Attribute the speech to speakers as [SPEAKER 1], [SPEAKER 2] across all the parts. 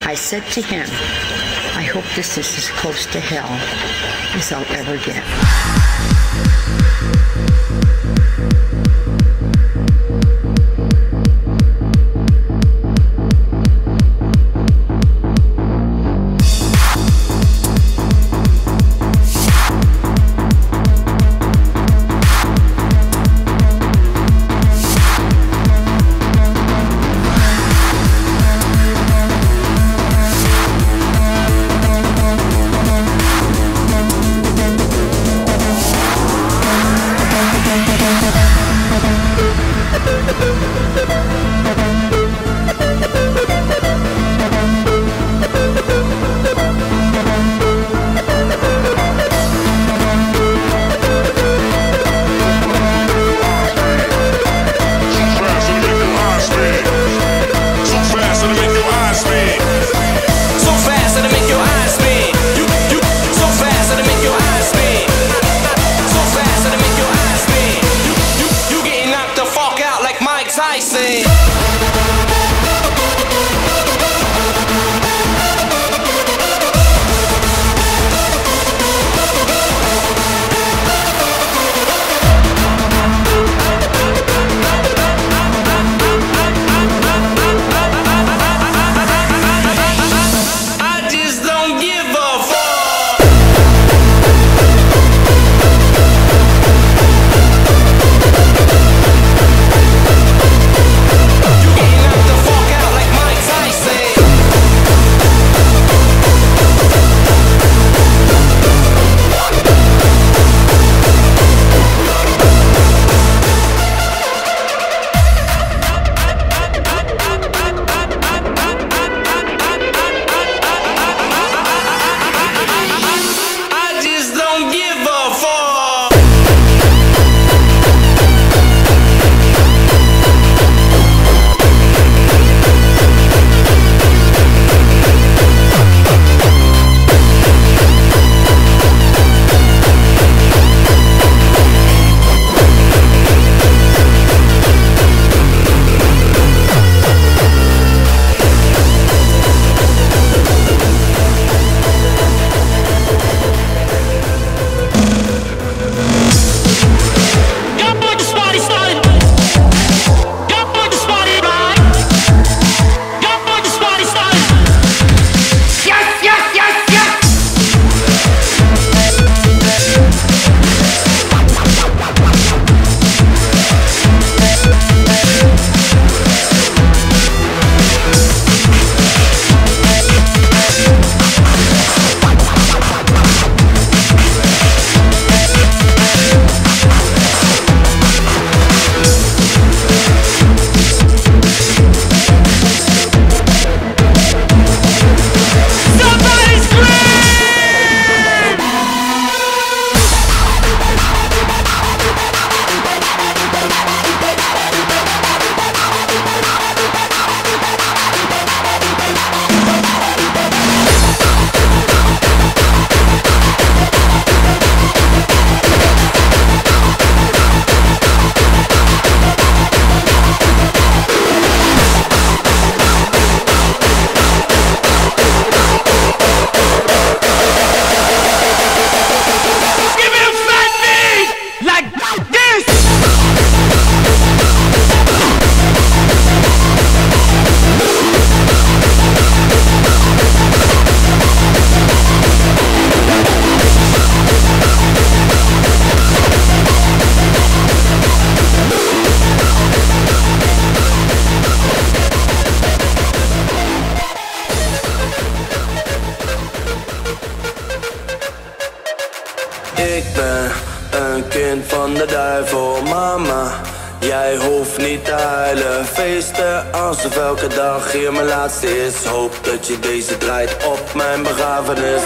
[SPEAKER 1] I said to him, I hope this is as close to hell as I'll ever get.
[SPEAKER 2] Ik ben een kind van de duivel, mama. Jij hoeft niet te huilen, feesten alsof elke dag hier mijn laatste is. Hoop dat je deze draait op mijn begrafenis.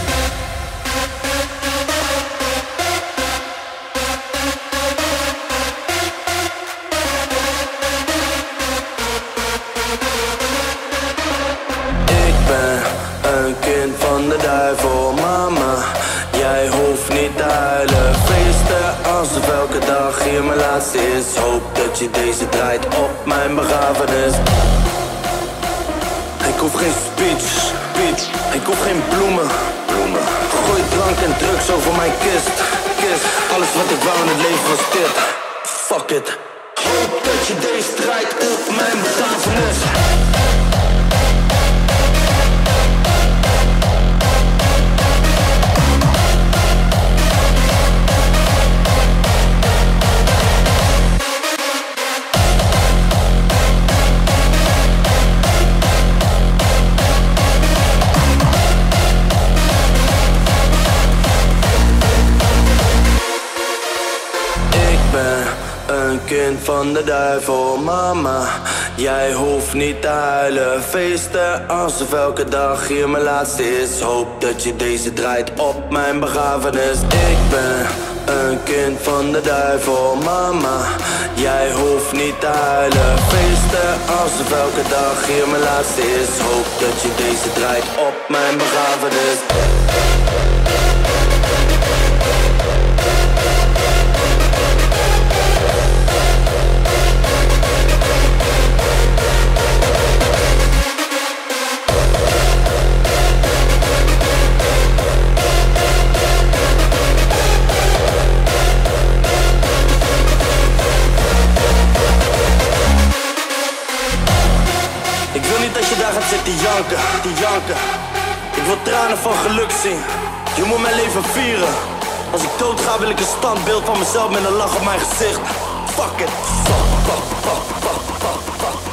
[SPEAKER 2] Ik ben een kind van de duivel, mama. Jij hoeft niet te huilen, feesten alsof elke dag hier mijn laatste is. Hoop dat je deze draait op mijn begrafenis. Ik hoef geen speech. Ik hoef geen bloemen. Gooi drank en drugs over mijn kist. Alles wat ik wou in het leven was dit. Fuck it. Hoop dat je deze draait op mijn begrafenis. Een kind van de duivel, mama. Jij hoeft niet te huilen. Feesten alsof elke dag hier mijn laatste is. Hoop dat je deze draait op mijn begrafenis. Ik ben een kind van de duivel, mama. Jij hoeft niet te huilen. Feesten alsof elke dag hier mijn laatste is. Hoop dat je deze draait op mijn begrafenis. Ik wil niet dat je daar gaat zitten janken. Ik wil tranen van geluk zien. Je moet mijn leven vieren. Als ik dood ga wil ik een standbeeld van mezelf met een lach op mijn gezicht. Fuck it. Fuck.